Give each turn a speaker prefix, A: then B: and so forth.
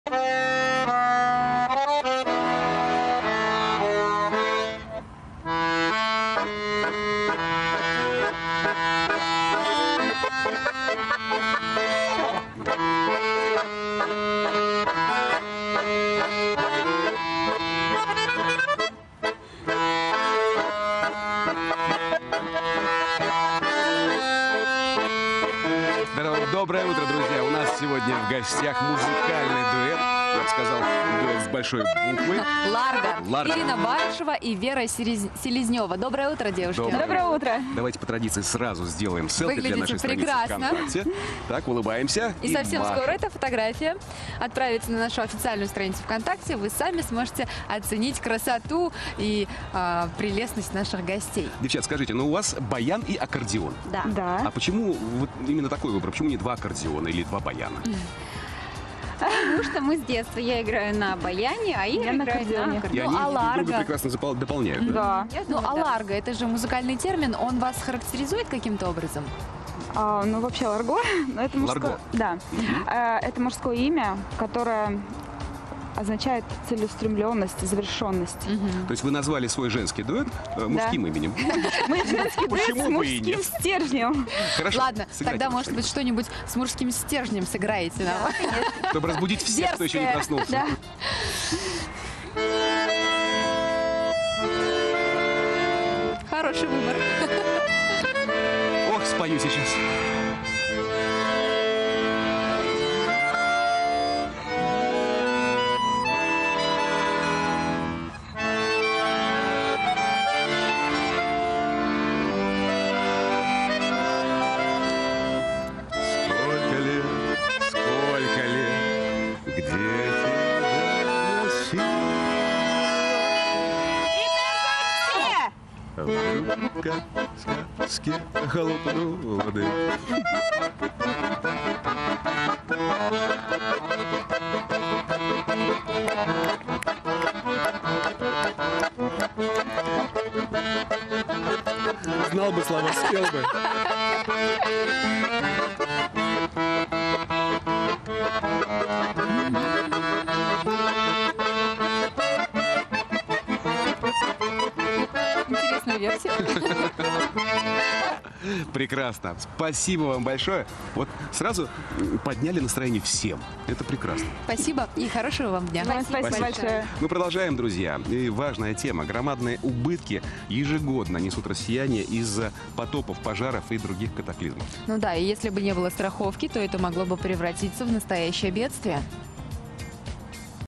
A: Доброе утро, друзья! У нас сегодня в гостях музыкальный дуэт, я бы сказал, дуэт с большой буквы.
B: Ларго. Ирина Барышева и Вера Селезнева. Доброе утро, девушки.
C: Доброе утро.
A: Давайте по традиции сразу сделаем селфи для нашей страницы
B: прекрасно.
A: ВКонтакте. Так, улыбаемся.
B: И совсем
A: машем.
B: скоро эта фотография отправится на нашу официальную страницу ВКонтакте. Вы сами сможете оценить красоту и прелестность наших гостей.
A: Девчат, скажите, ну у вас баян и аккордеон.
C: Да.
A: А почему вот именно такой выбор? Почему не два аккордеона или два баяна?
D: Потому что мы с детства, я играю на баяне, а Ира
C: на
D: играет на
C: аккордеоне.
A: И
D: аккордеоне.
A: они
B: а
A: друг друга
B: ларго?
A: прекрасно дополняют.
C: Да.
D: Я
B: Ну,
D: думаю,
B: а
D: да.
B: ларго, это же музыкальный термин, он вас характеризует каким-то образом?
C: Ну, вообще ларго, но это мужское,
A: Ларго.
C: да. Это мужское имя, которое означает целеустремленность, завершенность.
A: То есть вы назвали свой женский дуэт мужским именем.
C: Мы женский дуэт
A: Почему
C: с
A: бы и
C: мужским
A: нет?
C: стержнем.
A: Хорошо.
B: Ладно,
A: сыграйте
B: тогда,
A: нам
B: может быть, что-нибудь с мужским стержнем сыграете нам.
A: что-нибудь, чтобы разбудить всех, кто еще не
C: Дерзкое.
A: проснулся.
C: Да.
B: Хороший выбор.
A: Ох, спою сейчас. Сколько лет, где тебя носил? В сказке холодной воды. Знал бы слова, спел бы.
B: Интересная версия.
A: Прекрасно. Спасибо вам большое. Вот сразу подняли настроение всем. Это прекрасно.
B: Спасибо и хорошего вам дня.
C: Спасибо большое.
A: Мы продолжаем, друзья. И важная тема. Громадные убытки ежегодно несут россияне из-за потопов, пожаров и других катаклизмов.
B: Ну да, и если бы не было страховки, то это могло бы превратиться в настоящее бедствие.